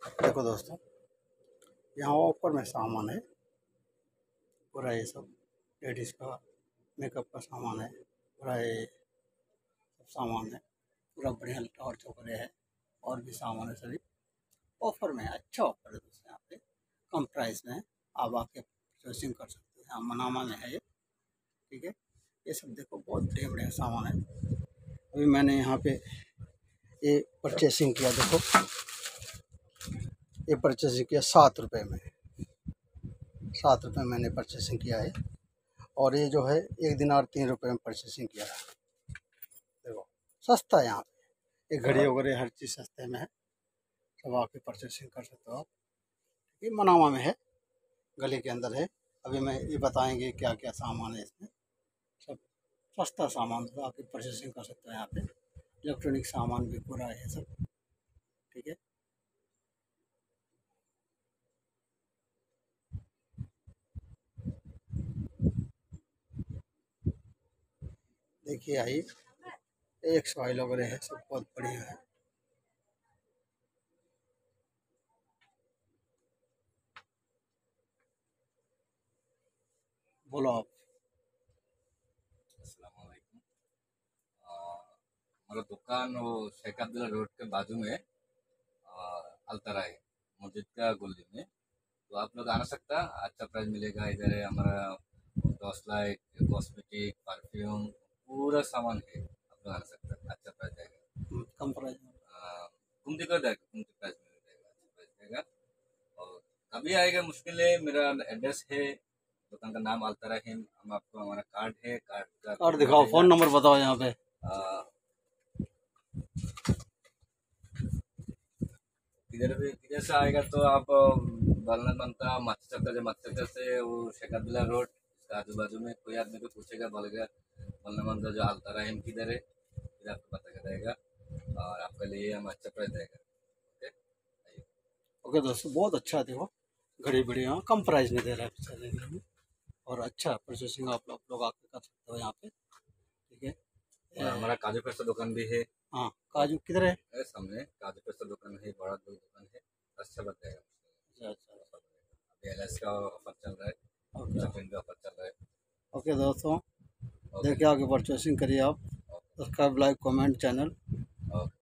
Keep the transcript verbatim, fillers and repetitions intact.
देखो दोस्तों, यहाँ ऑफर में सामान है पूरा। ये सब लेडीज़ का मेकअप का सामान है पूरा। ये सब सामान है पूरा बढ़िया। टॉर्च वगैरह है और भी सामान है सभी ऑफर में है। अच्छा ऑफर है दोस्तों, यहाँ पे कम प्राइस में है। आप आके परचेसिंग कर सकते हैं। यहाँ मनामा में है ये, ठीक है। ये सब देखो बहुत बढ़िया बढ़िया सामान है। अभी मैंने यहाँ पे ये परचेसिंग किया, देखो ये परचेसिंग किया सात रुपये में। सात रुपये मैंने परचेसिंग किया है। और ये जो है एक दिनार तीन रुपये में परचेसिंग किया है। देखो सस्ता है यहाँ पे। ये घड़ी वगैरह हर चीज़ सस्ते में है। सब आके परचेसिंग कर सकते हो आप। ये मनामा में है, गली के अंदर है। अभी मैं ये बताएंगे क्या क्या सामान है इसमें। सब सस्ता सामान, तो आके परचेसिंग कर सकते हो यहाँ पे। इलेक्ट्रॉनिक सामान भी पूरा है सब, ठीक है। देखिए आई एक सॉइल वगैरह है, सब बहुत बढ़िया है। बोलो आप। अस्सलाम वालेकुम। अ, हमारा दुकान वो शेख अब्दुल्ला रोड के बाजू में अ, अलतरा है, मस्जिद का गली में। तो आप लोग आ सकता, अच्छा प्राइस मिलेगा। इधर है हमारा टॉर्च लाइट, कॉस्मेटिक, परफ्यूम, पूरा सामान है। आप लोग आ सकता, अच्छा प्राइस देगा। कम प्राइस में। घूमते कर देगा, घूमते प्राइस में देगा, अच्छा प्राइस देगा। और कभी आएगा मुश्किल है। मेरा एड्रेस है, दुकान का नाम अलतरा है। हम आपको हमारा कार्ड है, कार्ड का कार्ड दिखाओ, फ़ोन नंबर बताओ यहाँ पे। किधर भी किधर से आएगा तो आप बालना बनता मत्स्य चक्कर से मत्स्य चक्कर से वो शेख अब्दुल्ला रोड, इसका आजू बाजू में कोई आदमी को पूछेगा, बोलेगा बालना बनता जो अलतरा है किधर है, फिर आपको पता चलेगा और आपके लिए हम अच्छा प्राइस देगा। ओके, आइए। ओके दोस्तों, बहुत अच्छा। देखो घड़ी बड़ी यहाँ कम प्राइस में दे रहा है बेचारे में। और अच्छा प्रोसेसिंग आप लोग लोग आके कर सकते हो यहाँ पे, ठीक है। और हमारा काजू पेस्ता दुकान भी है। हाँ, काजू किधर है? है सामने काजू पेस्ता दुकान है, बड़ा दुकान है। अच्छा बताएगा। अच्छा अच्छा। अभी एल एस का ऑफर चल रहा है, ओके चकन का ऑफर चल रहा है। ओके दोस्तों, ओके देखिए आगे परचेसिंग करिए आप। Okay subscribe, like, comment channel. Okay.